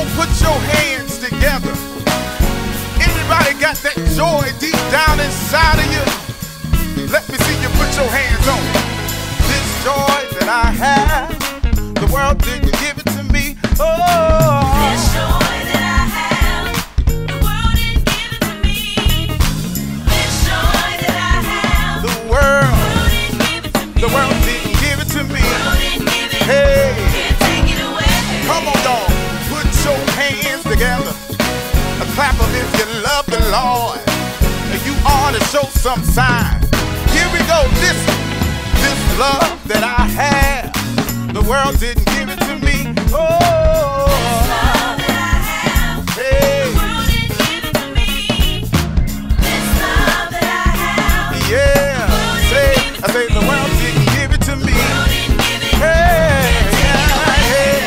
put your hands together. Anybody got that joy deep down inside of you? Let me see you put your hands on it. This joy that I have, the world didn't give it to me. Oh, this joy that I have, the world didn't give it to me. This joy that I have, the world didn't give it to me. The world didn't give it to me. The world didn't give it. Hey, Can't take it away. come on, y'all. Put your hands together. A clap of if you love the Lord. And you ought to show some sign. Here we go. Listen. This love that I have, the world didn't give it to me. Oh, This love that I have, hey, the world didn't give it to me. This love that I have, yeah. I say the world didn't give it to me. the world didn't give it. Hey, Can't take it away.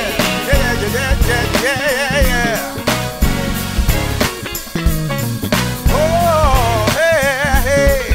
yeah. Oh, hey,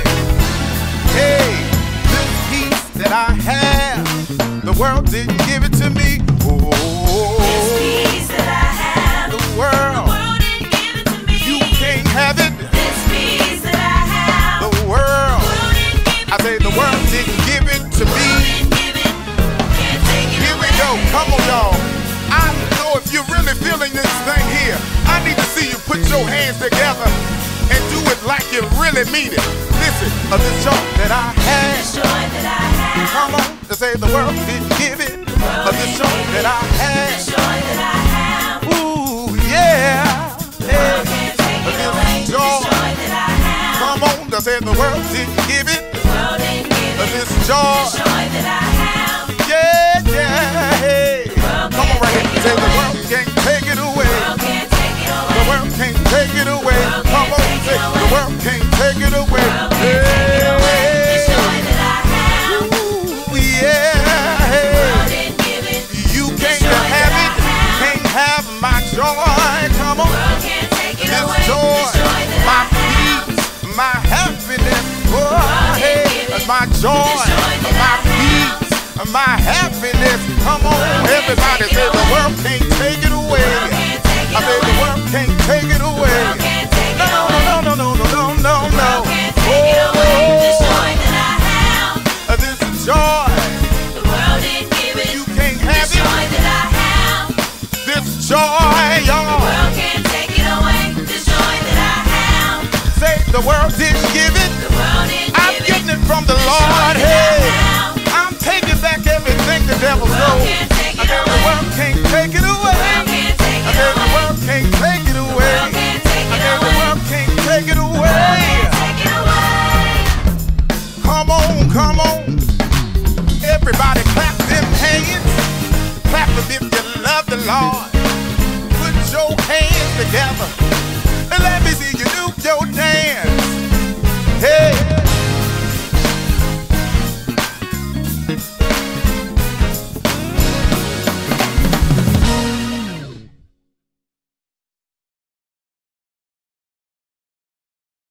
this peace that I have, the world didn't give it to me. This peace that I have, The the world, world didn't give it to me. you can't have it. This peace that I have, The world, the world didn't give it I say the world didn't give it to me. didn't give it. Can't take it Here we away. go, come on, y'all. I know if you're really feeling this thing here, I need to see you put your hands together and do it like you really mean it. Listen, this joy that I have, This joy that I have, come on, to say the world didn't give it. This joy that I this have, joy that I have, ooh, yeah. the world can't take it away. This joy that I have, Come on, to say the world didn't give it. the world didn't give it. This joy, This joy that I have, yeah. Hey. Come on right here, say the world can't take it away. the world can't take it away. The world can't take it away. Come on, say the world can't take it away. This joy that I have, Ooh, yeah. the world didn't give it. You can't have it, can't have my joy. Come The on, world can't take it this away. joy, This joy that my I have, peace, my happiness. Oh, hey, my joy, my peace, my happiness. Come on, everybody say the world can't take it away. can't take I it say the away. world can't take it away. Can't take it No. Can't take it away. This joy that I have, This joy, the world didn't give it. you can't have This joy it. that I have, This joy, the y'all. world can't take it away. This joy that I have, Say the world didn't give it. the world didn't I'm give it. getting it from the This joy Lord. that I Hey, have, I'm taking back everything the devil the world stole. can't take I it said the away. world can't take it The away. world can't take I it said the away. world can't take it The away. world can't take I it said the away. world can't take it The world away. can't take it away. Come on. Everybody clap them hands. Clap them if you love the Lord. Put your hands together and let me see you do your dance. Hey.